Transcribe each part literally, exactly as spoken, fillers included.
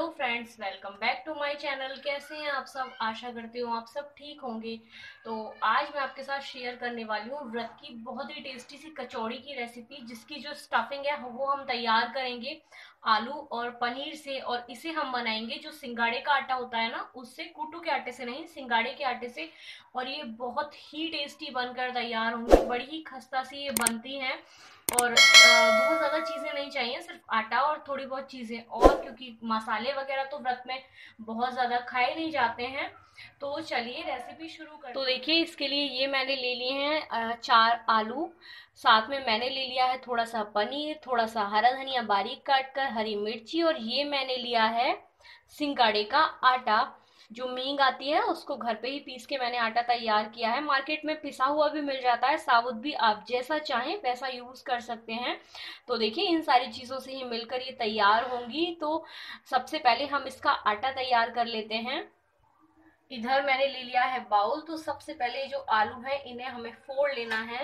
Hello friends, welcome back to my channel. कैसे हैं आप सब? आशा करती हूँ आप सब ठीक होंगे। तो आज मैं आपके साथ शेयर करने वाली हूँ व्रत की बहुत ही टेस्टी सी कचौड़ी की रेसिपी, जिसकी जो स्टफिंग है वो हम तैयार करेंगे आलू और पनीर से। और इसे हम बनाएंगे जो सिंगाड़े का आटा होता है ना, उससे, कुट्टू के आटे से नहीं, सिंगाड़े के आटे से। और ये बहुत ही टेस्टी बनकर तैयार होंगी, बड़ी ही खस्ता सी ये बनती हैं। और अ, बहुत ज़्यादा चीज़ें नहीं चाहिए, सिर्फ आटा और थोड़ी बहुत चीज़ें, और क्योंकि मसाले वगैरह तो व्रत में बहुत ज़्यादा खाए नहीं जाते हैं। तो चलिए रेसिपी शुरू करते हैं। तो देखिए, इसके लिए ये मैंने ले लिए हैं अ, चार आलू। साथ में मैंने ले लिया है थोड़ा सा पनीर, थोड़ा सा हरा धनिया बारीक काट कर, हरी मिर्ची, और ये मैंने लिया है सिंगाड़े का आटा। जो मींग आती है उसको घर पे ही पीस के मैंने आटा तैयार किया है। मार्केट में पिसा हुआ भी मिल जाता है, साबुत भी, आप जैसा चाहें वैसा यूज कर सकते हैं। तो देखिए, इन सारी चीजों से ही मिलकर ये तैयार होंगी। तो सबसे पहले हम इसका आटा तैयार कर लेते हैं। इधर मैंने ले लिया है बाउल। तो सबसे पहले जो आलू है इन्हें हमें फोड़ लेना है।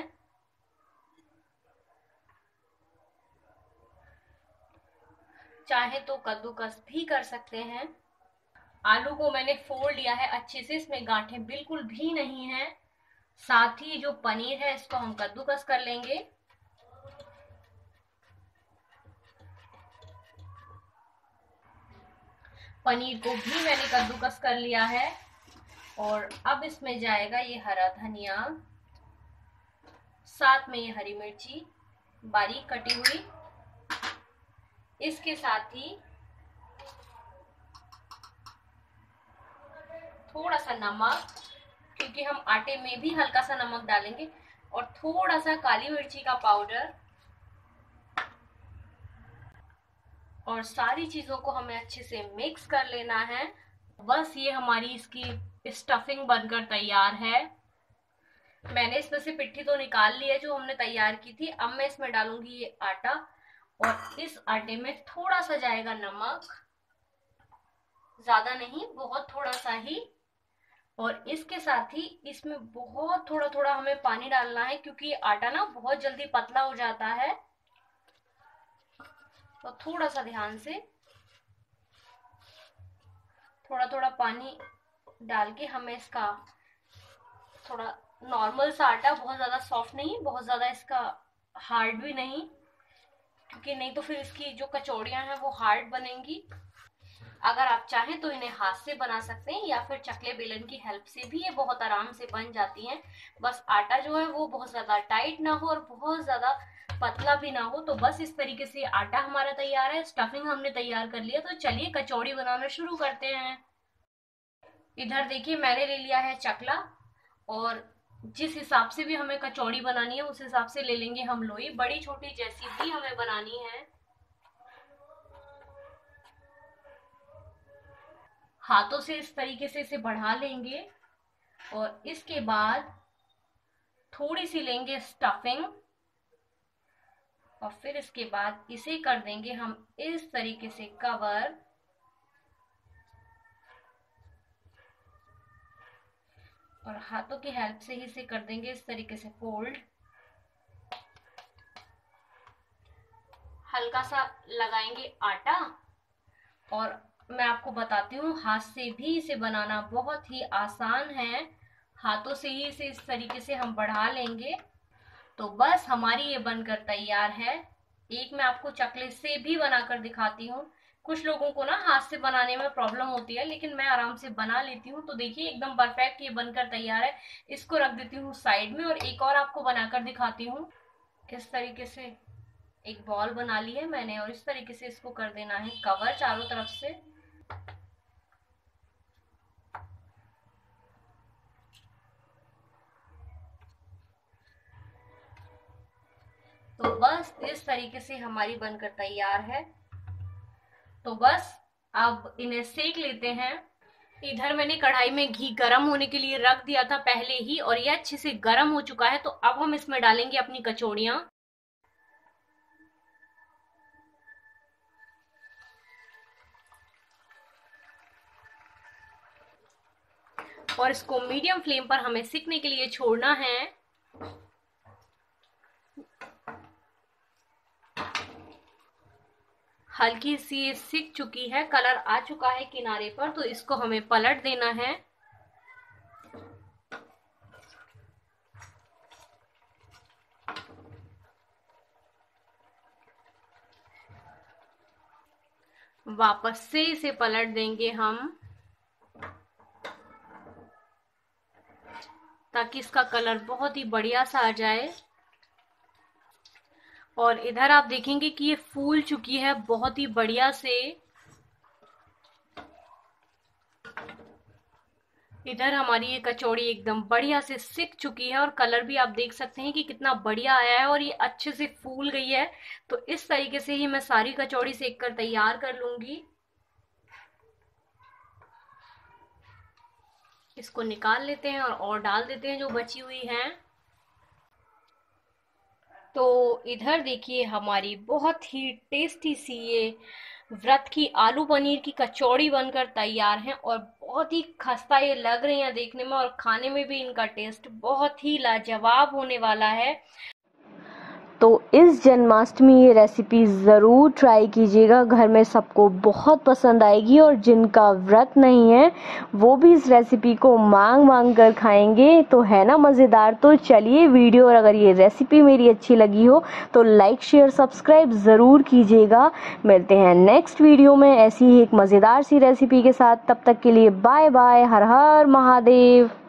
चाहे तो कद्दूकस भी कर सकते हैं। आलू को मैंने फोड़ लिया है अच्छे से, इसमें गांठें बिल्कुल भी नहीं है। साथ ही जो पनीर है इसको हम कद्दूकस कर लेंगे। पनीर को भी मैंने कद्दूकस कर लिया है। और अब इसमें जाएगा ये हरा धनिया, साथ में ये हरी मिर्ची बारीक कटी हुई। इसके साथ ही थोड़ा सा नमक, क्योंकि हम आटे में भी हल्का सा नमक डालेंगे, और थोड़ा सा काली मिर्ची का पाउडर। और सारी चीजों को हमें अच्छे से मिक्स कर लेना है। बस ये हमारी इसकी स्टफिंग बनकर तैयार है। मैंने इसमें से पिट्ठी तो निकाल ली है जो हमने तैयार की थी। अब मैं इसमें डालूंगी ये आटा, और इस आटे में थोड़ा सा जाएगा नमक, ज्यादा नहीं, बहुत थोड़ा सा ही। और इसके साथ ही इसमें बहुत थोड़ा थोड़ा हमें पानी डालना है, क्योंकि आटा ना बहुत जल्दी पतला हो जाता है। तो थोड़ा सा ध्यान से थोड़ा थोड़ा पानी डाल के हमें इसका थोड़ा नॉर्मल सा आटा, बहुत ज्यादा सॉफ्ट नहीं, बहुत ज्यादा इसका हार्ड भी नहीं, क्योंकि नहीं तो फिर इसकी जो कचौड़ियां हैं वो हार्ड बनेंगी। अगर आप चाहें तो इन्हें हाथ से बना सकते हैं, या फिर चकले बेलन की हेल्प से भी ये बहुत आराम से बन जाती हैं। बस आटा जो है वो बहुत ज्यादा टाइट ना हो और बहुत ज्यादा पतला भी ना हो। तो बस इस तरीके से आटा हमारा तैयार है, स्टफिंग हमने तैयार कर लिया। तो चलिए कचौड़ी बनाना शुरू करते हैं। इधर देखिए, मैंने ले लिया है चकला, और जिस हिसाब से भी हमें कचौड़ी बनानी है उस हिसाब से ले लेंगे हम लोई। बड़ी छोटी जैसी भी हमें बनानी है। हाथों से इस तरीके से इसे बढ़ा लेंगे, और इसके बाद थोड़ी सी लेंगे स्टफिंग, और फिर इसके बाद इसे कर देंगे हम इस तरीके से कवर। और हाथों की हेल्प से ही इसे कर देंगे इस तरीके से फोल्ड। हल्का सा लगाएंगे आटा। और मैं आपको बताती हूँ, हाथ से भी इसे बनाना बहुत ही आसान है। हाथों से ही इसे इस तरीके से हम बढ़ा लेंगे। तो बस हमारी ये बनकर तैयार है। एक मैं आपको चकले से भी बनाकर दिखाती हूँ। कुछ लोगों को ना हाथ से बनाने में प्रॉब्लम होती है, लेकिन मैं आराम से बना लेती हूँ। तो देखिए, एकदम परफेक्ट ये बनकर तैयार है। इसको रख देती हूँ साइड में, और एक और आपको बनाकर दिखाती हूँ। इस तरीके से एक बॉल बना ली है मैंने, और इस तरीके से इसको कर देना है कवर चारों तरफ से। तो बस इस तरीके से हमारी बनकर तैयार है। तो बस अब इन्हें सेक लेते हैं। इधर मैंने कढ़ाई में घी गरम होने के लिए रख दिया था पहले ही, और ये अच्छे से गरम हो चुका है। तो अब हम इसमें डालेंगे अपनी कचौड़ियां, और इसको मीडियम फ्लेम पर हमें सिकने के लिए छोड़ना है। हल्की सी ये सिक चुकी है, कलर आ चुका है किनारे पर, तो इसको हमें पलट देना है। वापस से इसे पलट देंगे हम, ताकि इसका कलर बहुत ही बढ़िया सा आ जाए। और इधर आप देखेंगे कि ये फूल चुकी है बहुत ही बढ़िया से। इधर हमारी ये कचौड़ी एकदम बढ़िया से सिक चुकी है और कलर भी आप देख सकते हैं कि कितना बढ़िया आया है और ये अच्छे से फूल गई है। तो इस तरीके से ही मैं सारी कचौड़ी सेक कर तैयार कर लूंगी। इसको निकाल लेते हैं और, और डाल देते हैं जो बची हुई हैं। तो इधर देखिए हमारी बहुत ही टेस्टी सी ये व्रत की आलू पनीर की कचौड़ी बनकर तैयार है और बहुत ही खस्ता ये लग रही है देखने में, और खाने में भी इनका टेस्ट बहुत ही लाजवाब होने वाला है। तो इस जन्माष्टमी ये रेसिपी ज़रूर ट्राई कीजिएगा, घर में सबको बहुत पसंद आएगी और जिनका व्रत नहीं है वो भी इस रेसिपी को मांग मांग कर खाएंगे। तो है ना मज़ेदार। तो चलिए वीडियो, और अगर ये रेसिपी मेरी अच्छी लगी हो तो लाइक शेयर सब्सक्राइब ज़रूर कीजिएगा। मिलते हैं नेक्स्ट वीडियो में ऐसी ही एक मज़ेदार सी रेसिपी के साथ। तब तक के लिए बाय बाय, हर हर महादेव।